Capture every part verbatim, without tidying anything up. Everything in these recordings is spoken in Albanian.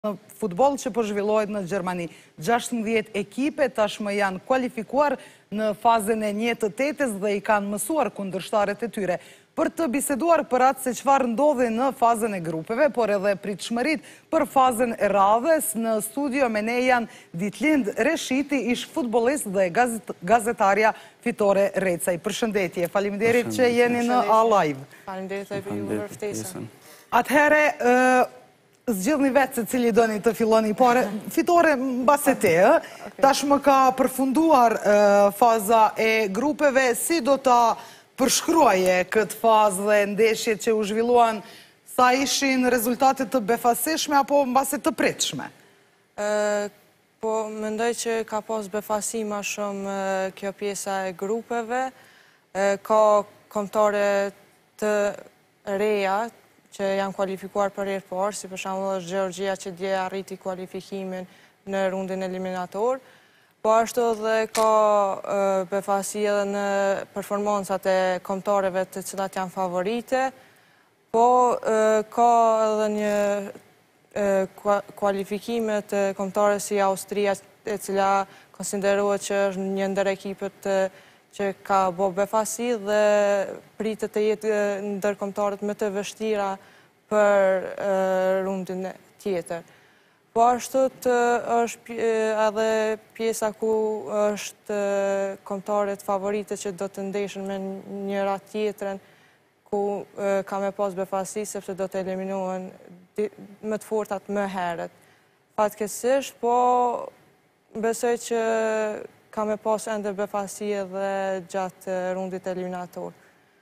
Në futbol që po zhvillohet në Gjermani. gjashtëmbëdhjetë ekipe tashmë janë kualifikuar në fazën e një të tetes dhe i kanë mësuar kundërshtarët e tyre. Për të biseduar për atë se çfarë ndodhi në fazën e grupeve, por edhe pritshmëritë për fazën e radhës, në studio me ne janë Ditlind Reshiti, ish futbollist dhe gazetarja Fitore Recaj. Përshëndetje, faleminderit që jeni në A Live. Faleminderit edhe ju për ftesën. Atëhere, zgjidhni vetë se cili doni të filloni, por Fitore mbase te, tashmë ka përfunduar faza e grupeve, si do ta përshkruaje këtë fazë dhe ndeshjet që u zhvilluan, sa ishin rezultatet të befasishme apo mbase të pritshme? Po, mendoj që ka pas befasi ma shumë kjo pjesa e grupeve, ka kombëtare të reja që janë kualifikuar për herë parë, si për shembull është Gjeorgjia që dje arriti kualifikimin në rundin eliminator, po ashtu dhe ka befasi edhe në performancat e kombëtareve të cilat janë favorite, po ka edhe një kualifikime të kombëtare si Austria, e cila konsiderohet që është një ndër ekipet që ka bo befasi dhe pritet të jetë ndër kombëtarët më të vështira për rundin tjetër. Po ashtu është edhe pjesa ku është kombëtarët favorite që do të ndeshin me njëra tjetrën, ku ka me pas befasi sepse do të eliminohen më të fortat më herët. Fatkeqësisht, po besoj që ka me pas ende befasi edhe gjatë rundit eliminator.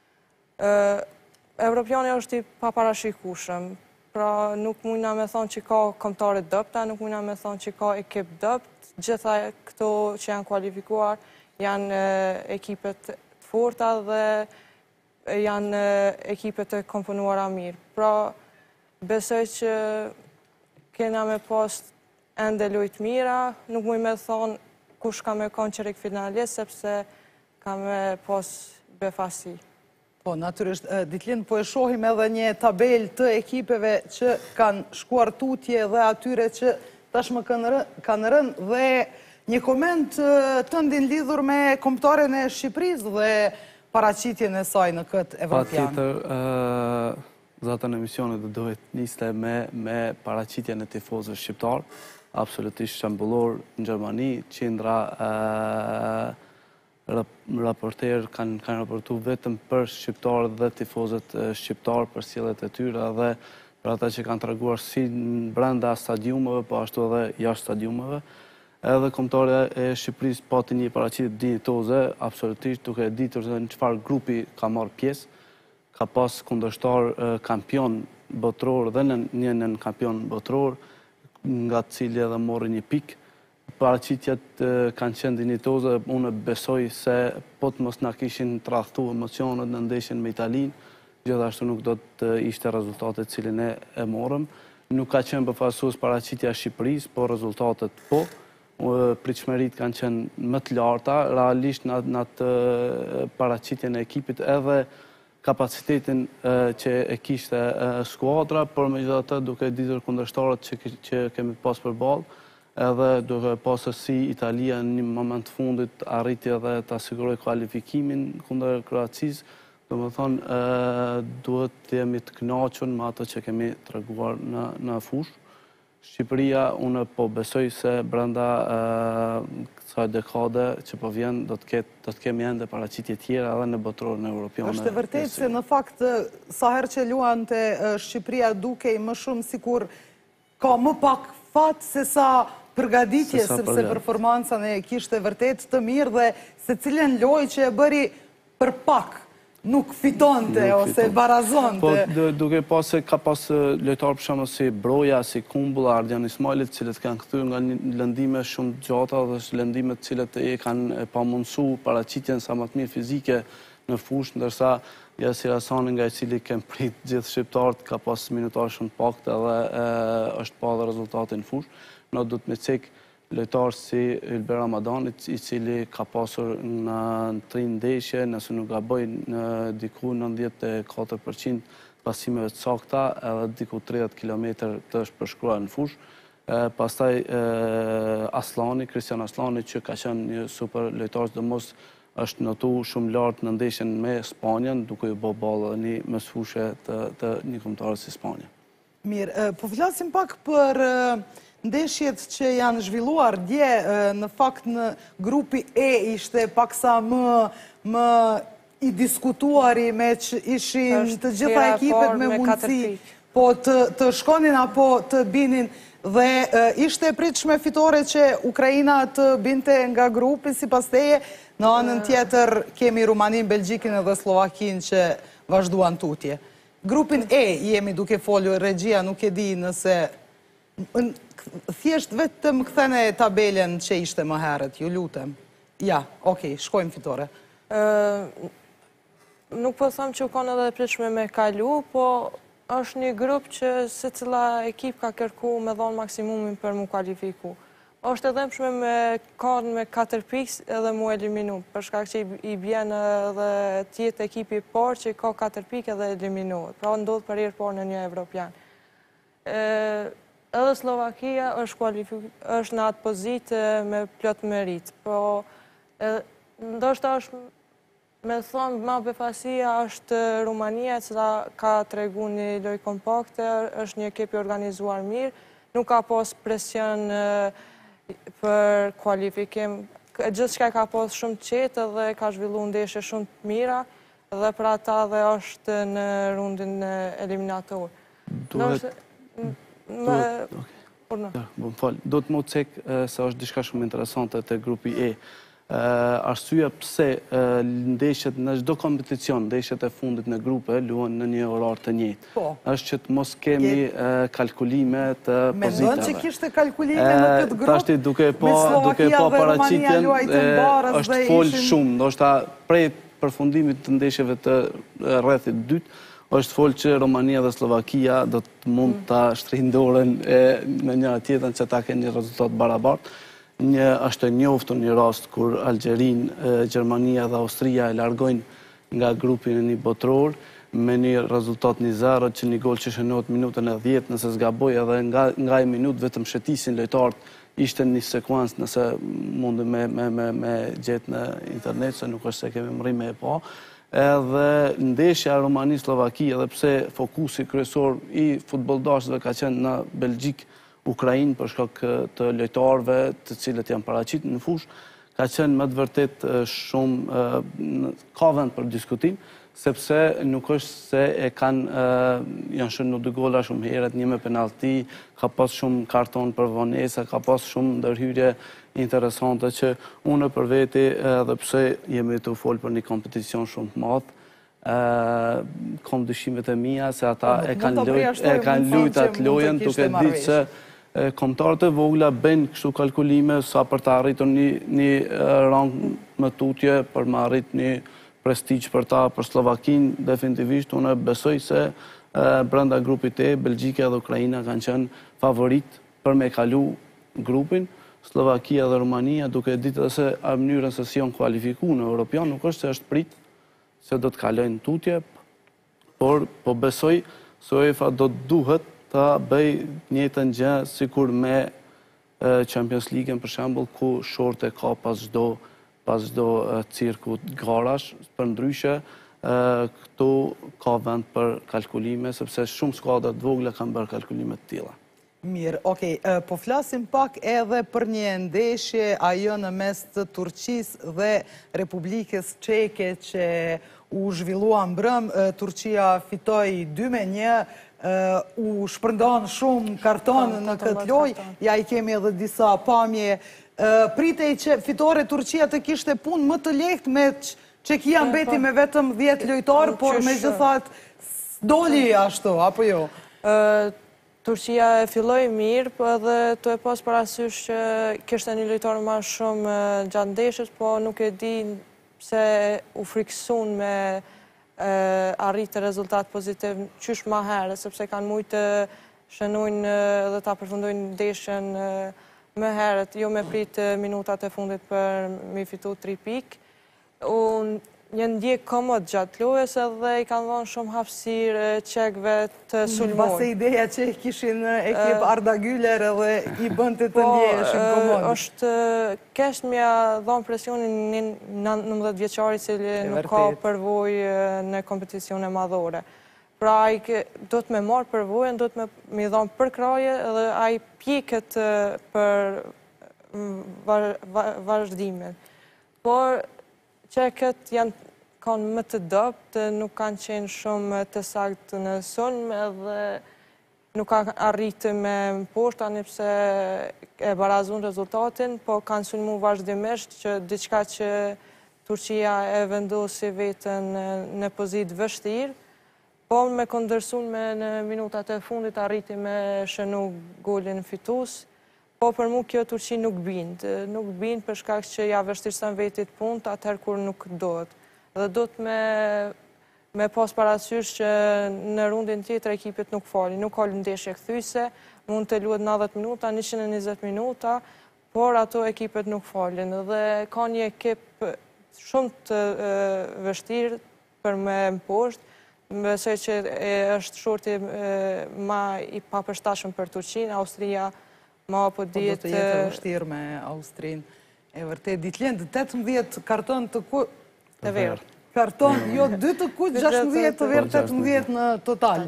Evropiani është i paparashikueshëm, pra nuk mujna me thonë që ka kombëtare dopta, nuk mujna me thonë që ka ekip dopt, gjitha këto që janë kualifikuar janë ekipet të forta dhe janë ekipet të komponuara mirë. Pra besoj që kena me pas ende lojtë mira, nuk muj me thonë kush ka me konë qerik finalist, sepse ka me pos befasi. Po, natyrisht, Ditlind, po e shohim edhe një tabel të ekipeve që kanë shkuar tutje dhe atyre që tashmë kanë rënë dhe një koment të ndin lidhur me kombëtaren e Shqipërisë dhe paraqitjen e saj në këtë evropian. Pa tjetër, zatën emisionit dhe dohet niste me paraqitjen e tifozëve shqiptarë, absolutisht shembullor në Gjermani, qindra raporter kanë raportu vetëm për shqiptarët dhe tifozët shqiptarë për sjelljet e tyre dhe për ata që kanë treguar si brenda stadiumeve, po ashtu edhe jashtë stadiumeve. Edhe kombëtarët e Shqipërisë pati një paraqitje dinjitoze, absolutisht duke ditur se në çfarë grupi ka marrë pjesë, ka pas kundërshtar kampion botror dhe një nën kampion botror, nga të cili edhe mori një pikë. Paraqitjet kanë qenë dinjitoze, unë besoj se po të mos na kishin tradhtu emocionet në ndeshjen me Italinë, gjithashtu nuk do të ishte rezultatet cilin e e morëm. Nuk ka qenë befasues paraqitja e Shqipërisë, po rezultatet po. Pritshmëritë kanë qenë më të larta, realisht në atë paraqitjen e ekipit edhe kapacitetin që e kishte skuadra, por megjithatë duke ditur kundërshtarët që kemi pas përballë, edhe duke pasur si Italia në një moment të fundit arriti edhe ta sigurojë kualifikimin kundër Kroacisë, domethënë duhet të jemi të kënaqur me ato që kemi treguar në në fushë. Shqipëria, unë po besoj se brenda kësaj dekade që po vjen do të ketë do të kemi ende paraqitje tjera edhe në botrorin evropian. Është e vërtetë se në fakt sa herë që luante Shqipëria dukej më shumë sikur ka më pak fat se sa përgatitje, sepse performanca ne kishte vërtet të mirë dhe secilën lojë që e bëri për pak nuk fitonte ose barazonte. Po duke pas se ka pas lojtarë për shembull si Broja, si Kumbulla, Ardian Ismailit, të cilët kanë kthyer nga lëndime shumë gjata dhe lëndime të cilët e kanë pamundsu paraqitjen sa më të mirë fizike në fushë, ndërsa Jasir Hasani, nga i cili kem prit gjithë shqiptarët, ka pas minutarë shumë të paktë edhe është pa dhe rezultate në fushë. Në do të me cek lojtarë si Ylber Ramadanit, i cili ka pasur në tri ndeshje, nëse nuk gaboj në diku nëntëdhjetë e katër përqind pasimeve të sakta, edhe diku tridhjetë kilometër të shpërshkruar në fushë. Pastaj Aslani, Kristian Aslani, që ka qenë një super lojtar, dhe mos është notu shumë lartë në ndeshjen me Spanjën, duke ju bo ballë një mesfushë të një kombëtarës si Spanja. Mirë, po flasim pak për ndeshjet që janë zhvilluar dje, në fakt në grupi E ishte paksa më i diskutuari me që ishin të gjitha ekipet me mundësi po të shkonin apo të binin, dhe ishte e pritshme fitore që Ukraina të binte nga grupi si pas teje, në anën tjetër kemi Rumanin, Belgjikin dhe Slovakin që vazhduan tutje. Grupin E jemi duke folju, regjia nuk e di nëse thjesht vetëm këthene tabelen që ishte më herët, ju lutem. Ja, okej, shkojmë fitore. Nuk po thëmë që u konë edhe pritshme me kalu, po është një grup që se cila ekip ka kërku me dhonë maksimumin për mu kualifiku. është edhe mshme me kanë me katër pikë edhe mu eliminu, përshka që i bjenë edhe tjetë ekipi por që i ka katër pikë edhe eliminu. Pra ndodhë për irë por në një evropian. Edhe Slovakia është në atë pozitë me plot merit, po ndoshta është me thonë ma befasia është Rumania, cila ka të regu një loj kompakte, është një ekipi organizuar mirë, nuk ka pos presion për kualifikim. Gjithë shka ka pos shumë qetë dhe ka zhvillu ndeshe shumë të mira dhe pra ta dhe është në rundin eliminator. Do të më cekë se është dishka shumë interesante të grupi E. Arsyeja pse ndeshjet në çdo kompeticion, ndeshjet e fundit në grupe luhen në një orar të njëjtë. Është që të mos kemi kalkulime të pozitave. Mendon që kishte kalkulime në këtë grupë? Tashti duke po paraqitjen është fol shumë, ndoshta prej përfundimit të ndeshjeve të rrethit dytë, është fol që Romania dhe Slovakia do të mund ta shtrihin dorën me njëra tjetrën që ta kenë një rezultat barabartë. Një është e njoftur një rast kur Algjerin, Gjermania dhe Austria e largojnë nga grupin e një botror me një rezultat një zero që një gol që shënohet minutën e dhjetë nëse zgaboj edhe nga e minutë vetëm shëtisin lojtarët ishte një sekuans nëse mundi me gjetë në internet se nuk është se kemi mëri me e pa. Edhe ndeshja Romani-Slovaki edhe pse fokusi kryesor i futboldashëve ka qenë në Belgjik Ukrainë për shkak të lojtarëve të cilët janë paraqitur në fushë, ka qenë më të vërtet shumë ka vend për diskutim, sepse nuk është se e kanë janë shënuar dy gola shumë herët, një me penallti, ka pas shumë karton për vonesa, ka pas shumë ndërhyrje interesante që unë për veti edhe pse jemi të folë për një kompeticion shumë të madh, kam dyshimet e mia se ata e kanë luajtur atë lojën duke ditë se kombëtarët e vogla bëjnë kështu kalkulime sa për të arritur një rang më tutje, për më arrit një prestigj për ta, për Slovakin, definitivisht unë besoj se brenda grupit E, Belgjika dhe Ukraina kanë qenë favorit për me kalu grupin, Slovakia dhe Rumania, duke ditë dhe se a mënyrën se si janë kualifiku në Europian, nuk është se është prit se do të kalojnë tutje, por po besoj se UEFA do të duhet ta bëj njëjtën gjë sikur me Champions League-ën për shembull ku shorte ka pas çdo pas çdo cirku garash, për ndryshe këtu ka vend për kalkulime sepse shumë skuadra të vogla kanë bërë kalkulime të tilla. Mirë, okej, po flasim pak edhe për një ndeshje ajo në mes të Turqisë dhe Republikës Çeke që u zhvillua mbrëm, Turqia fitoi dy me një, u shpërndan shumë karton në këtë loj, ja i kemi edhe disa pamje. Pritej që fitore Turqia të kishte punë më të lehtë me Çekia mbeti me vetëm dhjetë lojtarë, por me gjithat doli ashtu, apo jo? Turqia e filloi mirë, po edhe të e pas parasysh që kishte një lojtar më shumë gjatë ndeshjes, po nuk e di se u friksun me arritë rezultat pozitiv qysh ma herë, sepse kanë mujtë të shënojnë dhe ta përfundojnë ndeshjen më herët, jo me pritë minutat e fundit për mi fitu tri pikë. janë ndjek komod gjatë lojës edhe i kanë dhënë shumë hapësirë çekëve të sulmojnë. Base ideja që kishin ekip Arda Güler edhe i bënte të ndjeshin komod. Po, është kesh m'ja dhënë presionin një nëntëdhjetë vjeçari cili nuk ka përvojë në kompeticione madhore. Pra, ai do të me marë përvojën, do të me dhënë përkraje edhe ai pjeket për vazhdimin. Por, çekët janë kanë më të dobët, nuk kanë qenë shumë të saktë në sulm edhe nuk kanë arritë me poshtë, ani pse e barazun rezultatin, po kanë sulmu vazhdimisht që diçka që Turqia e vendosi vetën në pozitë vështirë, po me kundërshtuar me në minutat e fundit arriti me shënu golin fitues. Po për mu kjo Turqi nuk bindë, nuk bindë për shkak që ja vështirëson vetit punë atëherë kur nuk dohet. Dhe do të me, me pas parasysh që në rundin tjetër ekipit nuk fali, nuk ka ndeshje kthyese, mund të luhet nëntëdhjetë minuta, njëqind e njëzet minuta, por ato ekipet nuk falin. Dhe ka një ekip shumë të e, vështirë për me mposhtë, besoj që e, është shorti e, ma i papërshtatshëm për Turqinë, Austria. Ma po do të jetë e vështirë me Austrinë. E vërtet, Ditlend, tetëmbëdhjetë karton të ku... Të verë. Karton, jo, dy të kuq, gjashtëmbëdhjetë të verë, tetëmbëdhjetë në total.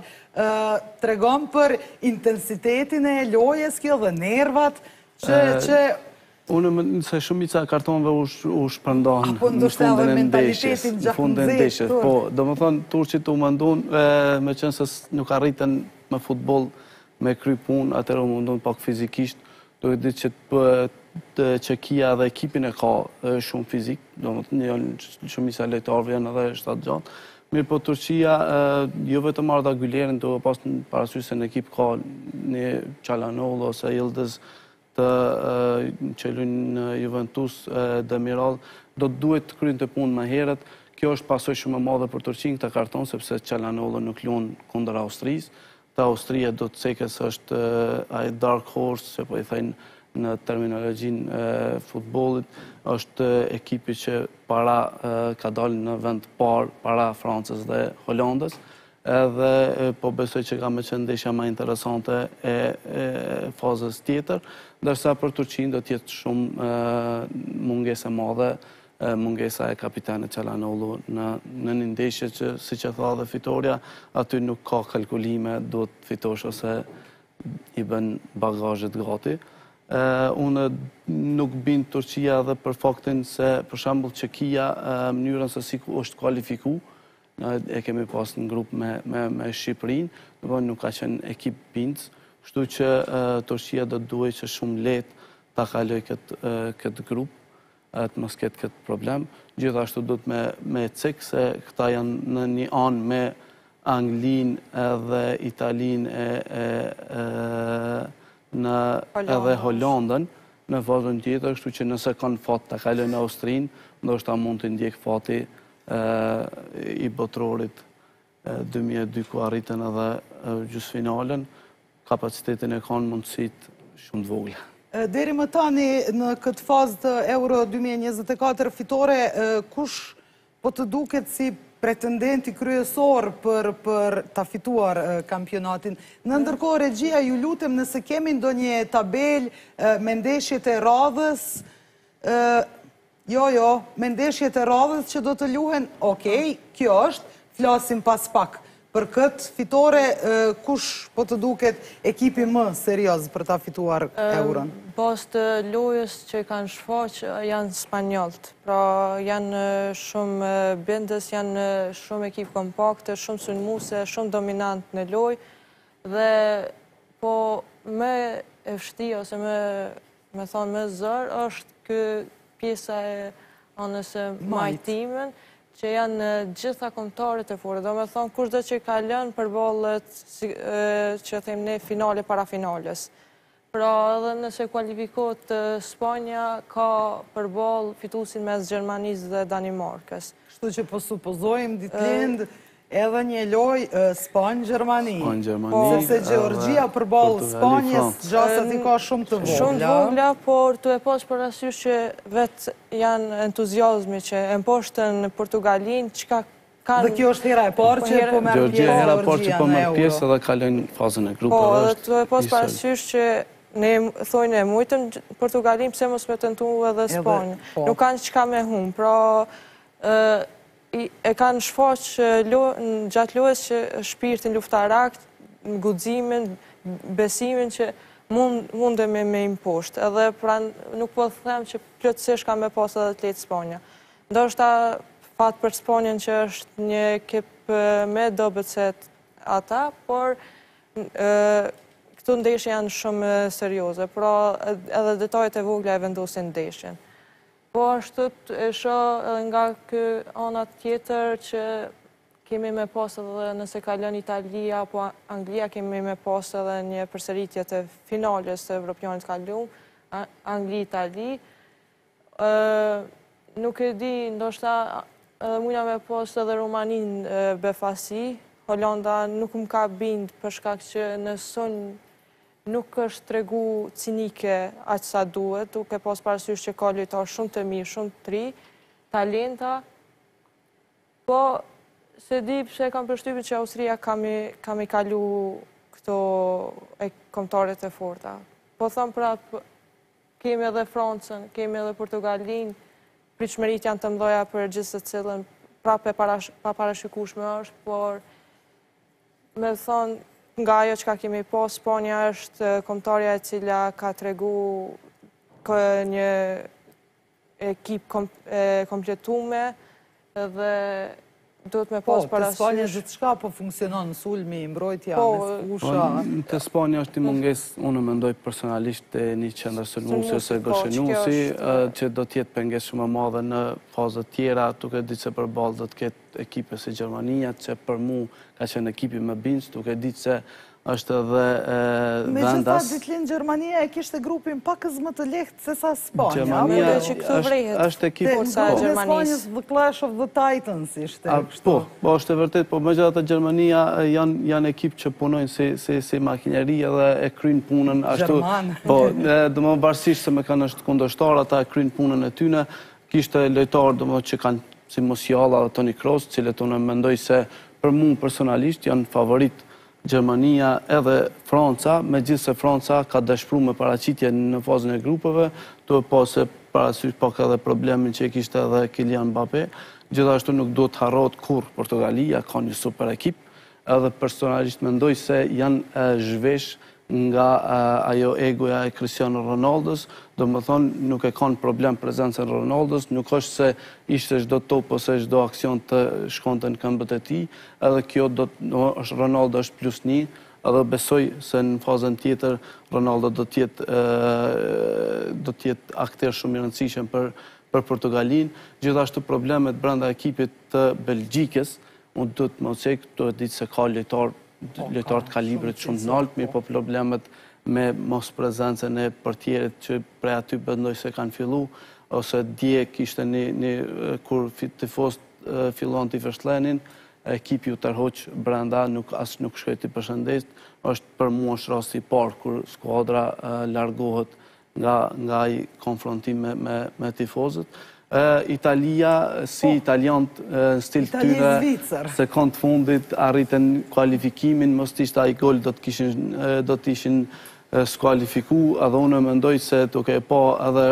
Tregon për intensitetin e lojës kjo dhe nervat që... Unë nëse shumica kartonve u shpërndohen në fundin e ndeshjes. Në fundin e ndeshjes, po, do më thonë, Turqit u mëndun, me qënë se nuk arritën me futbol me kry pun, atërë u mundon pak fizikisht, do e ditë që Çekia dhe ekipin e ka shumë fizik, do më të një shumisa lejtarve janë edhe shtatë gjatë. Mirë po Turqia, jo vetëm Arda Gülerin, do e pas në parasysh se në ekip ka një Çalhanoğlu ose Yıldız të që luajnë në Juventus, Demiral, do të duhet të kryejnë të punë më herët. Kjo është pasojë shumë e madhe për Turqinë këtë karton, sepse Çalhanoğlu nuk luan kundër Austrisë. Ta Austria do të cekës është ai dark horse, që po i thejnë në terminologjinë e futbollit, është ekipi që para ka dalë në vend parë, para Francës dhe Holandës, edhe po besoj që ka me qenë ndeshja më interesante e fazës tjetër, ndërsa për Turqinë do t'jetë shumë mungesë e madhe, mungesa e kapitanit Çalhanoğlu në një ndeshje që, si që tha dhe fitoria, aty nuk ka kalkulime, do të fitosh ose i bën bagazhet gati. Unë nuk bind Turqia dhe për faktin se, për shembull, Çekia, mënyrën se si është kualifiku, e kemi pas në grup me, me, me Shqipërinë, dhe nuk ka qenë ekip bindës, kështu që Turqia do të duhet që shumë lehtë ta kaloj këtë, këtë grup, të mos ketë këtë problem. Gjithashtu do të me, me cekë se këta janë në një anë me Anglinë edhe Italinë e, e, e, në, edhe Hollandën në fazën tjetër, kështu që nëse kanë fat të kalojnë në Austrinë, ndoshta mund të ndjek fati e, i botrorit dy mijë e dy ku arritën edhe gjysmëfinalen, kapacitetin e kanë mundësit shumë të vogla. Deri më tani në këtë fazë të Euro dy mijë e njëzet e katër fitore, kush po të duket si pretendenti kryesor për, për ta fituar kampionatin? Në ndërkohë, regjia, ju lutem nëse kemi ndonjë tabel me ndeshjet e radhës, jo, jo, me ndeshjet e radhës që do të luhen, okej, kjo është, flasim pas pak. Për këtë fitore, kush po të duket ekipi më serios për ta fituar Euron? Pas të lojës që kanë shfaq janë spanjollët. Pra janë shumë bindës, janë shumë ekip kompakte, shumë sulmuese, shumë dominant në lojë. Dhe po me e vështi ose me, me thonë me zër, është kë pjesa e anës e majtimin, që janë gjitha kombëtarët e fortë. Do me thonë, kushdo që ka lënë për bollet që them ne finale para finales. Pra edhe nëse kualifikohet Spanja, ka për boll fituesin mes Gjermanisë dhe Danimarkës. Kështu që po supozojmë, Ditlend, edhe një loj Spanjë-Gjermani. Spanjë-Gjermani. Sepse Gjeorgjia përballë Spanjës gjasat i ka shumë të vogla. Shumë të vogla, por tu e pas parasysh që vetë janë entuziazmi që e mposhtën Portugalin, çka kanë... Dhe kjo është hera e parë që po merr pjesë Gjeorgjia hera e parë që po në merr Euro. pjesë edhe kalojnë fazën e grupeve. Po, dhe tu e pas parasysh që ne thojnë e mujtëm Portugalin, pse mos me tentu edhe Spanjë. Nuk kanë çka me hum, pra e kanë shfaq gjatë lojës që shpirtin luftarak, guximin, besimin që mundemi me imposht. Edhe nuk po them që plotësisht ka me pas edhe të letë Spanja. Ndoshta fat për Spanjën që është një ekip me dobët se ata, por këtu ndeshje janë shumë serioze, pra edhe detajet e vogla e vendosin ndeshjen. Po ashtu e shoh edhe nga ky ana tjetër që kemi me pas edhe nëse kalon Italia apo Anglia, kemi me pas edhe një përsëritje të finales të Evropianit kalum, Angli-Itali. Nuk e di, ndoshta edhe mujna me pas edhe Romanin befasi. Holanda nuk më ka bind për shkak që në son nuk është tregu cinike aq sa duhet, duke pas parasysh që ka lojtar shumë të mirë, shumë të ri, talenta. Po, se di pse kam përshtypjen që Austria ka me kalu këto e kombëtaret e forta. Po them prap, kemi edhe Francën, kemi edhe Portugalin, pritshmëritë janë të mëdha për gjithë secilën, prap e pa parashikueshme është, por me thonë nga ajo që ka kemi po, Spanja është kombëtarja e cila ka tregu një ekip kompletume dhe duhet me pas parasysh. Po, të Spanja gjithë shka po funksionon në sulmi, mbrojtja, me fusha. Të Spanja është i munges, unë mendoj personalisht të një qendër sulmuesi ose goshenuesi, që do tjetë pengesë shumë e madhe në fazët tjera, duke ditë se përballë do të ketë ekipe si Gjermania, që për mu ka qenë ekipi më bindës, duke ditë se është edhe vendas. Me gjitha ditëlin Gjermania e kishte grupin pakës më të lehtë se sa Spanja. Gjermania është ekip po sa Gjermanisë. The Clash of the Titans ishte. Po, po është e vërtet, po me gjitha të Gjermania janë ekip që punojnë si makineri edhe e krynë punën. Gjerman. Po, dhe më varsisht se me kanë është kundërshtar, ata e krynë punën e tyne, kishte lojtarë dhe më që kanë si Musiala dhe Toni Kroos, cilët unë mendoj se për mu personalisht janë favorit Gjermania edhe Franca, me gjithë se Franca ka dëshpru me paraqitje në fazën e grupeve, të e po se parasysh pak edhe problemin që e kishte edhe Kylian Mbappé. Gjithashtu nuk do të harrot kur Portugalia, ka një super ekip, edhe personalisht mendoj se janë zhvesh nga ajo egoja e Cristiano Ronaldos, do më thonë nuk e kanë problem prezencën Ronaldos, nuk është se ishte çdo top ose çdo aksion të shkonte në këmbët e tij, edhe kjo do është Ronaldo është plus një, edhe besoj se në fazën tjetër Ronaldo do të jetë do të jetë akter shumë i rëndësishëm për për Portugalin. Gjithashtu problemet brenda ekipit të Belgjikës, unë do të më cek, do të ditë se ka lojtar lojtar të kalibrit shumë të lartë, mirë po problemet me mos prezencën e portierit që prej aty mendoj se kanë fillu, ose dje kishte një kur tifoz fillon t'i vështlenin, ekipi u tërhoq brenda, as nuk shkoj t'i përshëndet, është për mua është rasti i parë kur skuadra largohet nga ai konfrontim me tifozët. Italia, si italianët në stil të tyre, sekond fundit arritën kualifikimin, mos t'ishtë ai gol do t'ishin skualifiku, edhe unë mendoj se duke e pa edhe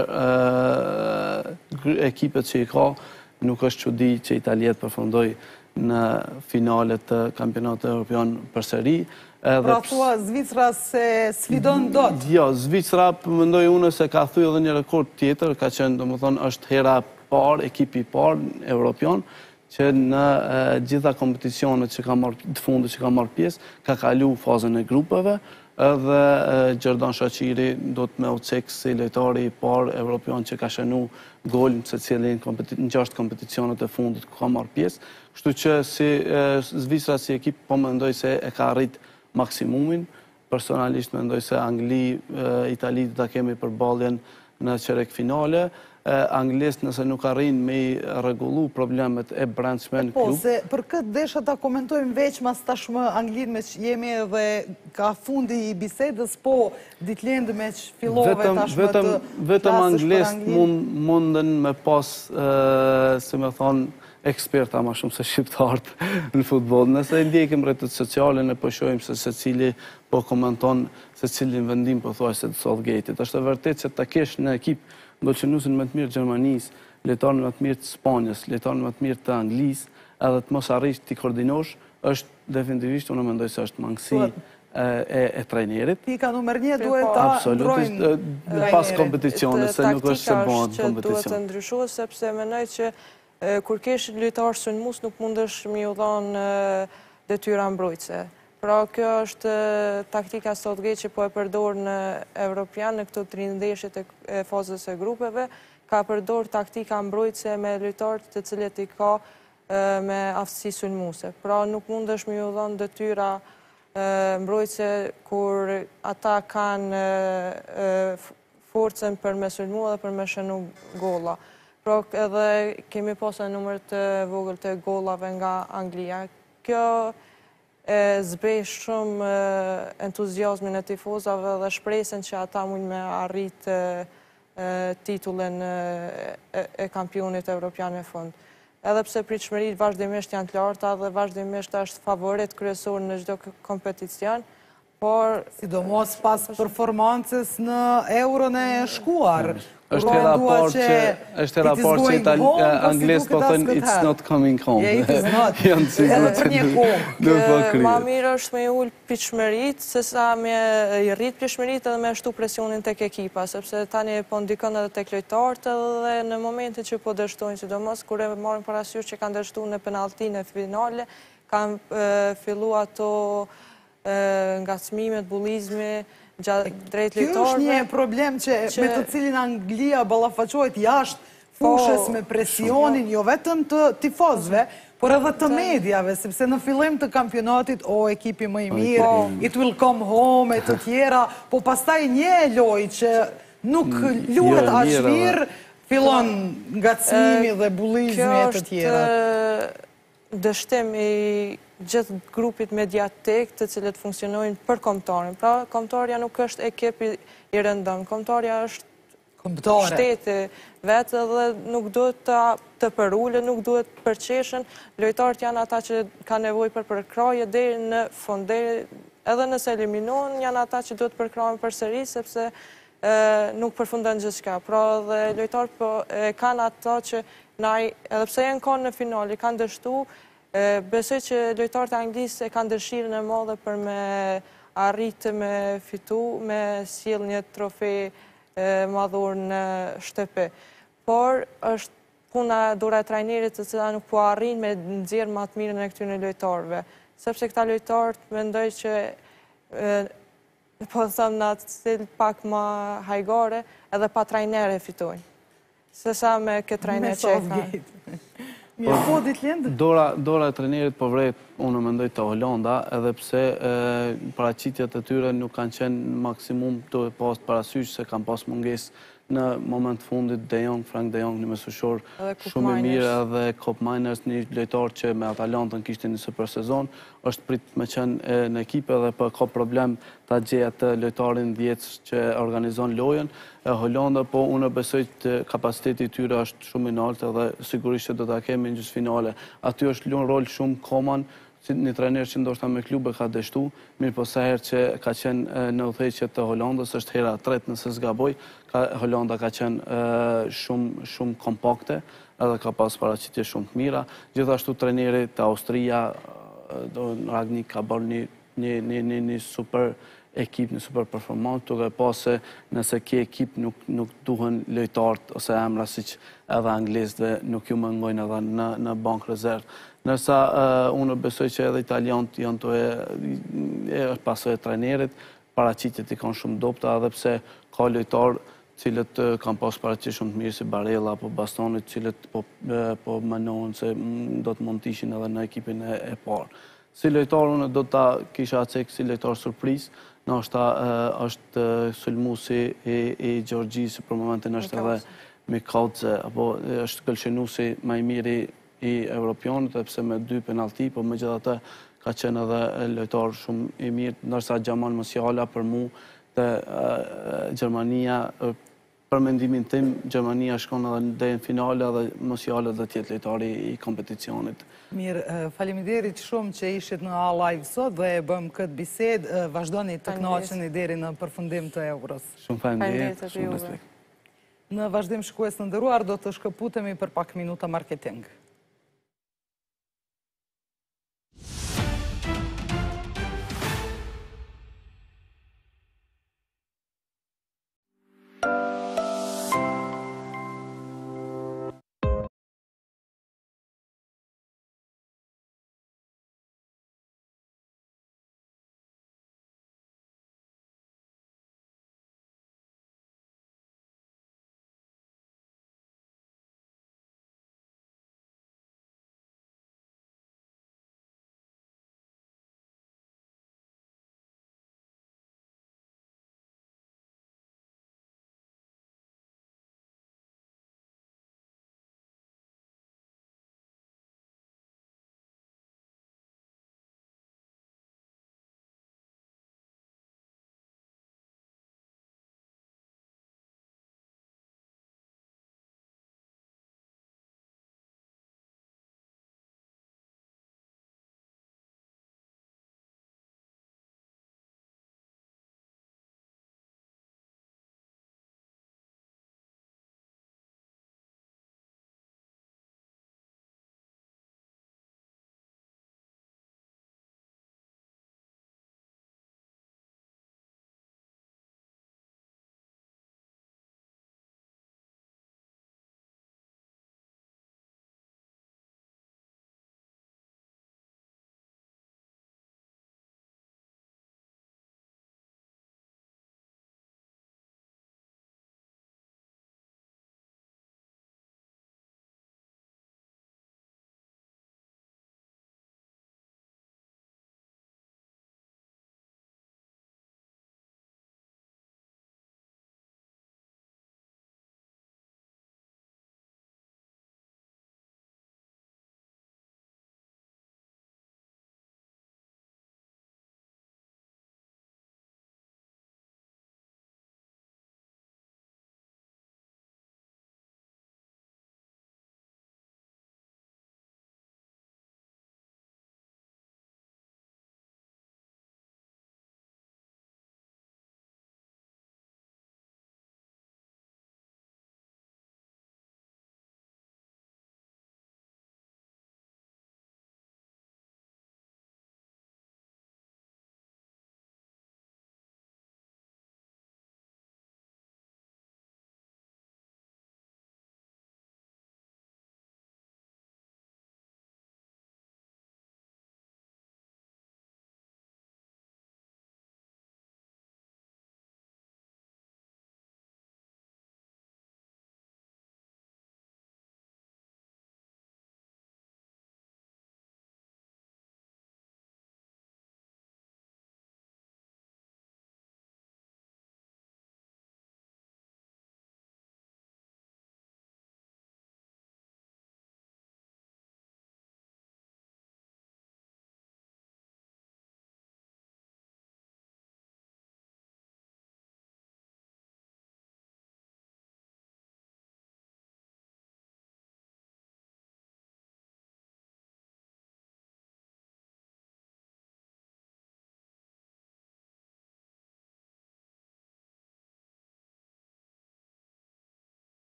ekipet që i ka, nuk është çudi që Italiet përfundoj në finalet të kampionatit evropian përsëri. Pra thua Zvicra se sfidon dot? Jo, Zvicra mendoj unë se ka thyer edhe një rekord tjetër, ka qenë domethënë është hera parë, ekipi parë evropian, që në gjitha kompeticionet që ka marrë të fundit që ka marrë pjesë, ka kalu fazën e grupeve, edhe Xherdan Shaqiri do të me u cek si lojtari i parë evropian që ka shënu gol në secilin në gjashtë kompeticionet e fundit ku ka marrë pjesë. Kështu që si Zvicra si ekip po mendoj se e ka arrit maksimumin. Personalisht mendoj se Angli, Itali do ta kemi përballjen në çerek finale. anglisë nëse nuk arrin me i rregullu problemet e brendshme në Po, klub. se për këtë desha ta komentojmë veç mas tashmë Anglinë me që jemi edhe ka fundi i bisedës, po ditlendë me që fillove tashmë të vetëm anglisë mundën me pas, se me thonë, eksperta ma shumë se shqiptarët në futbol. Nëse ndjekim rrjetet sociale, ne po shohim se se cili po komenton se cilin vendim po thuaj se të Southgate-it. Është e vërtet se ta kesh në ekip golçenuesin më të mirë të Gjermanisë, lojtarin më të mirë të Spanjës, lojtarin më të mirë të Anglisë, edhe të mos arrish ti koordinosh, është definitivisht unë mendoj se është mangësi e trajnerit. Pika numër një duhet ta ndrojnë pas kompeticionit, se nuk është se bën kompeticion. Taktika është që duhet të ndryshohet, sepse mendoj që kur kesh lojtar sulmues nuk mundesh me u dhënë detyra mbrojtëse. Pra kjo është taktika Southgate që po e përdor në Evropian në këto tri ndeshjet e fazës së grupeve, ka përdor taktika mbrojtëse me lojtarët të cilët i ka me aftësi sulmuese. Pra nuk mundesh me u dhënë detyra mbrojtëse kur ata kanë forcën për me sulmu dhe për me shënu golla. Pra edhe kemi pasur numër të vogël të gollave nga Anglia. Kjo e zbrej shumë entuziazmin e tifozave dhe shpresën që ata mund me arrit titullin e kampionit evropian e fund. Edhe pse pritshmëritë vazhdimisht janë të larta dhe vazhdimisht është favorit kryesor në çdo kompeticion, por sidomos pas performancës në Euron e shkuar. Është e raport që është e raport që anglesë po thënë it's not coming home. Yeah, it is not. Janë sigurt për një kohë. Ma mirë është me ul pritshmëritë se sa me i rrit pritshmëritë edhe me ashtu presionin tek ekipa, sepse tani po ndikon edhe tek lojtarët edhe në momentin që po dështojnë, sidomos kur e marrin parasysh që kanë dështuar në penalltinë e finale, kanë filluar ato ngacmimet, bullizmi drejt lojtarëve. Kjo është një problem që me të cilin Anglia ballafaqohet jashtë fushës me presionin jo vetëm të tifozëve, por edhe të mediave, sepse në fillim të kampionatit, o, ekipi më i mirë, it will come home, e të tjera, po pastaj një lojë që nuk luhet aq mirë, fillon ngacmimi dhe bullizmi e të tjera. Kjo është dështim i gjithë grupit mediatik të cilët funksionojnë për kombëtarin. Pra, kombëtarja nuk është ekip i rëndëm, kombëtarja është shteti vetë dhe nuk duhet të përullën, nuk duhet të përqeshen. Lojtarët janë ata që ka nevoj për përkraje deri në fund, edhe nëse eliminohen, janë ata që duhet përkrajen për sëri, sepse nuk përfundon gjithçka. Pra, dhe lojtarët kanë ata që edhe pse janë kanë në finali, kanë dështu. Besoj që lojtarët e Anglisë e kanë dëshirën e madhe për me arritë me fitu, me sjell një trofe madhor në shtëpi. Por është puna dora e trajnerit të cila nuk po arrin me nxjerr më të mirën e këtyre lojtarëve, sepse këta lojtarët mendoj që po them në atë stil pak më hajgare edhe pa trajner e fitojnë. Sesa me këtë trajner që e kanë. Dora e trenerit po vret, unë mendoj të Holanda, edhe pse paraqitjet e tyre nuk kanë qenë maksimum të pas parasysh se kanë pas mungesë në moment fundit De Jong, Frank De Jong, një mesueshor shumë i mirë, edhe Koopmeiners, një lojtar që me Atalantën kishte një super sezon, është prit me qenë në ekip edhe për ka problem ta gjejë atë lojtarin dhjetës që organizon lojën. Holanda, po unë besoj të kapaciteti i tyre është shumë i lartë edhe sigurisht që do ta kemi në gjysmëfinale. Aty është luajtur rol shumë Koman, një trajner që ndoshta me klube ka dështu, mirë po sa herë që ka qenë në udhëheqje të Holandës, është hera e tretë nëse s'gaboj, Holanda ka qenë shumë kompakte, edhe ka pas paraqitje shumë të mira. Gjithashtu trajneri të Austria, Rangnick ka bërë një super ekip, një super performant, duke pas se nëse ke ekip nuk duhen lojtarët ose emra siç edhe anglezëve nuk ju mangojnë edhe në bankë rezervë. Nërsa unë besoj që edhe italianët janë të e pasoj e trajnerit, paraqitjet i kanë shumë dopta, edhe pse ka lojtarë cilët kanë pas paraqitje shumë të mirë si Barella apo Bastoni, cilët po mendojnë se do të mund të ishin edhe në ekipin e parë. Si lojtar unë do ta kisha cek si lojtar surprizë, ndoshta është sulmuesi i Gjorgjisë, për momentin është edhe Mikauze, apo është gëlqenuesi më i miri i Evropionit, pse me dy penalti, po megjithatë ka qenë edhe lojtar shumë i mirë, ndërsa Xhaman Musiala për mu dhe Gjermania, për mendimin tim, Gjermania shkon edhe deri në finale dhe Musiala do të jetë lojtari i kompeticionit. Mirë, faleminderit shumë që ishit në A Live sot dhe e bëm këtë bisedë. Vazhdoni të kënaqeni deri në përfundim të Euros. Shumë faleminderit, shumë respekt. Në vazhdim shikues të nderuar, do të shkëputemi për pak minuta marketing.